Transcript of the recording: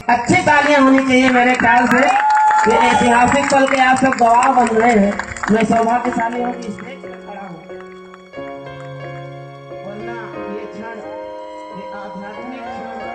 अच्छी तालियां होनी चाहिए मेरे ख्याल से। ये ऐतिहासिक पल के आप सब गवाह बन रहे हैं। मैं सौभाग्यशाली हूँ कि स्टेज पर खड़ा हूँ, वरना ये क्षण, ये आध्यात्मिक क्षण